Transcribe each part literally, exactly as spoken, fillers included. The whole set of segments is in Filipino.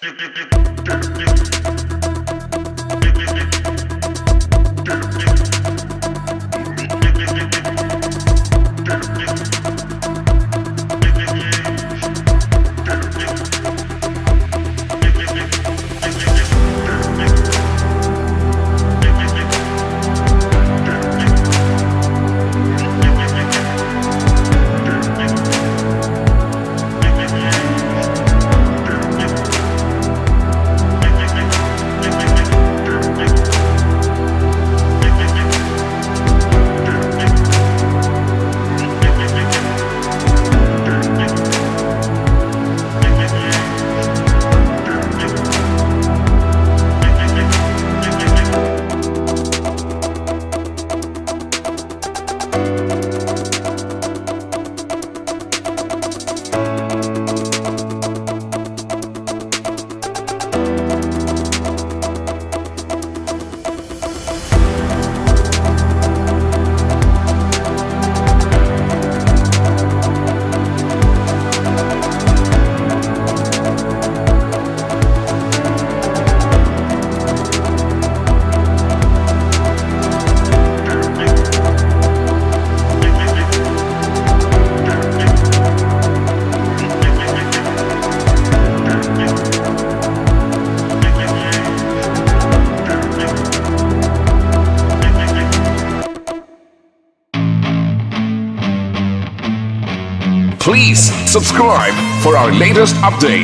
Please subscribe for our latest update.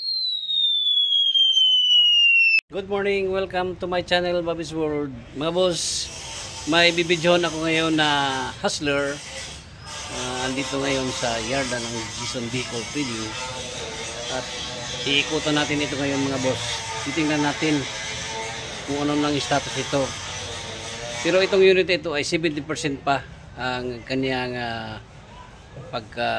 Good morning, welcome to my channel, Bobby's World. Mga boss, may bibidyohan ako ngayon na hustler. Uh, andito ngayon sa yarda ng Jason Vehicle Trading. At iikutan natin ito ngayon mga boss. Titingnan natin kung ano lang status ito. Pero itong unit ito ay seventy percent pa ang kanyang uh, pagka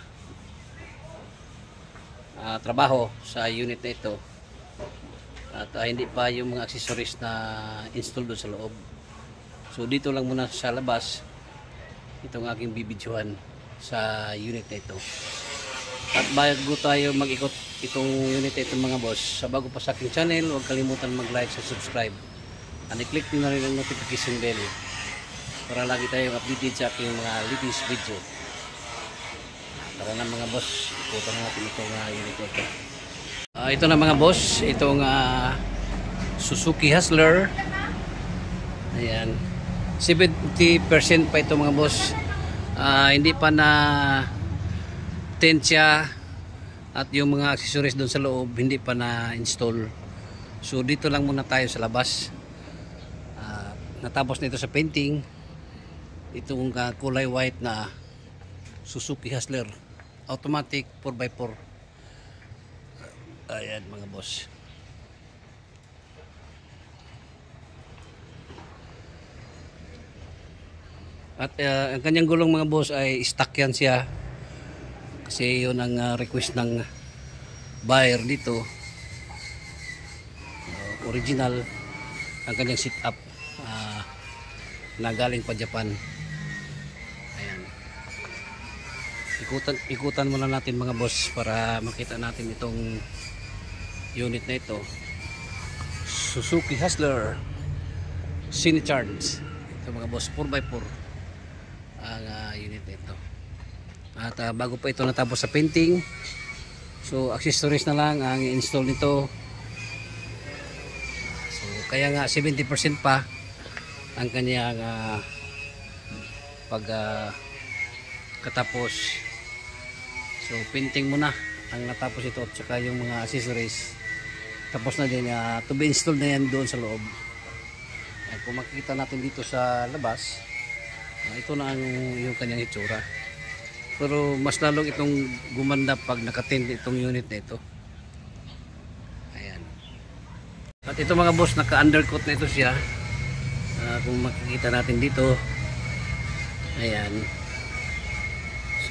uh, trabaho sa unit na ito. At uh, hindi pa yung mga accessories na install doon sa loob. So dito lang muna sa labas itong aking bibidyohan sa unit na ito. At bago tayo mag-ikot itong unit na ito mga boss, sa bago pa sa aking channel, huwag kalimutan mag-like at subscribe. And i-click nyo na rin ang notification bell para lagi tayong updated sa aking mga latest video. Tara na mga boss, ikutan natin itong uh, unit ito. Uh, ito na mga boss, itong uh, Suzuki Hustler. Ayan, seventy percent pa ito mga boss. Uh, hindi pa na tent siya. At yung mga accessories doon sa loob hindi pa na install. So dito lang muna tayo sa labas. Uh, natapos na ito sa painting. Itong uh, kulay white na Suzuki Hustler automatic four by four. Ayan mga boss. At uh, ang kanyang gulong mga boss ay stock yan siya. Kasi yun ang uh, request ng buyer dito. Uh, original ang kanyang sit up uh, na galing pa Japan. Ikutan, ikutan muna natin mga boss para makita natin itong unit na ito. Suzuki Hustler Cinecharge. Ito mga boss, four by four ang uh, unit na ito. At uh, bago pa ito natapos sa painting, so accessories na lang ang install nito. So kaya nga seventy percent pa ang kanyang uh, pag uh, katapos. So painting muna ang natapos ito at saka yung mga accessories tapos na din, uh, to be installed na yan doon sa loob. At kung makikita natin dito sa labas, uh, ito na ang yung kanyang itsura. Pero mas lalong itong gumanda pag nakatent itong unit na ito. Ayan. At ito mga boss, naka-undercoat na ito siya. Uh, kung makikita natin dito, ayan. So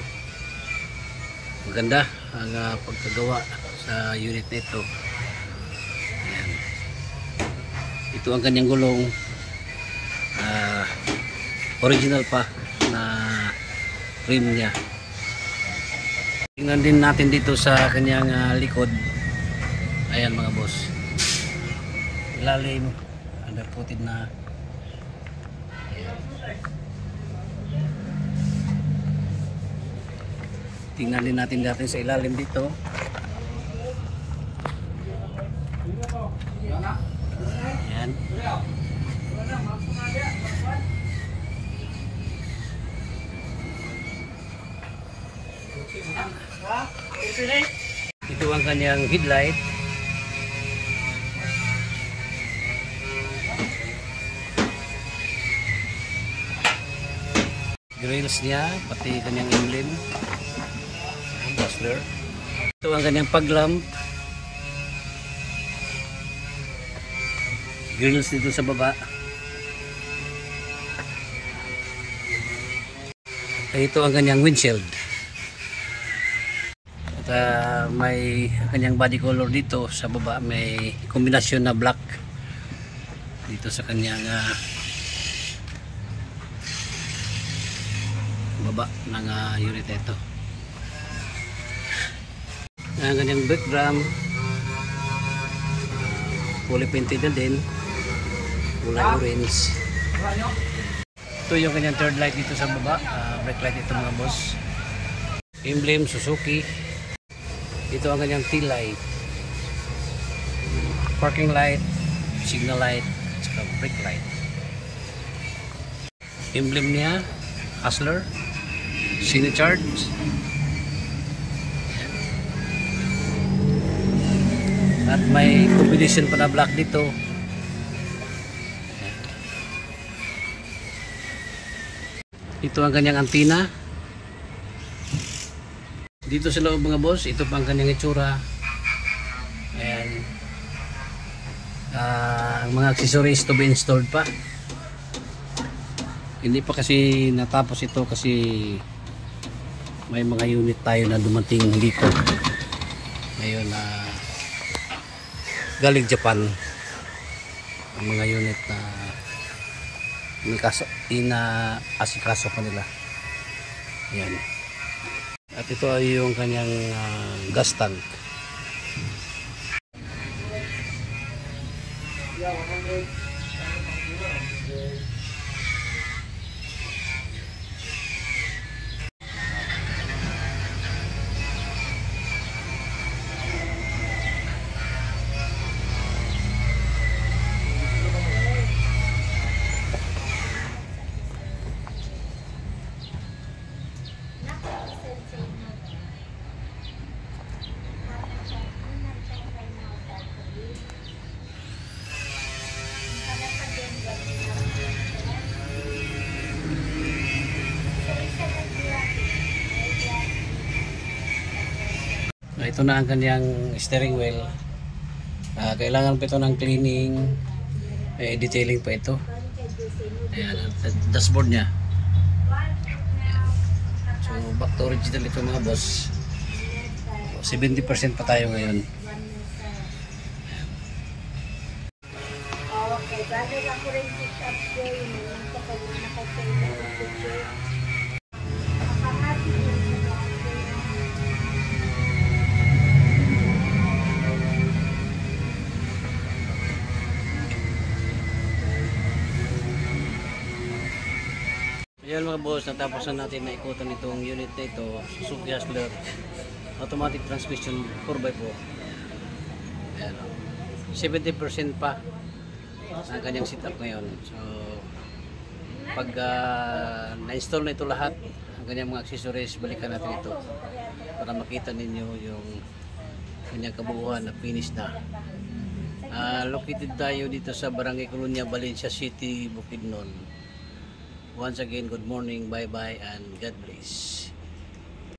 maganda ang uh, pagkagawa sa unit na ito. Ayan. Ito ang kanyang gulong, uh, original pa na rim niya. Tingnan din natin dito sa kanyang uh, likod. Ayan mga boss. Ilalim, undercoated na. Ayan. Tingnan din natin natin sa ilalim dito. Ayan. Ito ang kanyang headlight. Grills niya, pati kanyang emblem. Bustler. Ito ang kanyang paglamp. Grills dito sa baba. Ito ang kanyang windshield. At uh, may kanyang body color dito sa baba. May kombinasyon na black dito sa kanyang uh, baba ng uh, unit ito. Ang kanyang brake drum, fully painted na din, kulay orange. Ito yung kanyang third light dito sa baba, uh, brake light ito mga boss. Emblem Suzuki. Ito ang kanyang tail light, parking light, signal light, at brake light. Emblem niya Hustler, Cinecharge. At may combination pa na black dito. Ito ang kanyang antenna. Dito sa loob mga boss, ito pa ang kanyang itsura. Ayan. Uh, ang mga accessories to be installed pa. Hindi pa kasi natapos ito kasi may mga unit tayo na dumating dito. Ngayon na uh, galing Japan, ang mga unit na ina-asikaso pa nila. Ayan. At ito ay yung kanyang uh, gas tank. Ito na ang kanyang steering wheel. Uh, kailangan pa ito ng cleaning, eh, detailing pa ito. Ayan, dashboard niya. So back to original ito mga boss. seventy percent pa tayo ngayon. Okay, bagay ako rin pick up ko yun. Kapag nakapagpain ng picture. Ayan mga boss, natapos na natin na ikutan itong unit na ito, Suzuki Hustler automatic transmission four by four. Ayan, seventy percent pa ang kanyang setup ngayon. So pag uh, na-install na ito lahat, ang kanyang mga accessories, balikan natin ito para makita ninyo yung kanyang kabuuan na finish na. Uh, located tayo dito sa Barangay Colonia, Valencia City, Bukidnon. Once again, good morning, bye bye, and God bless.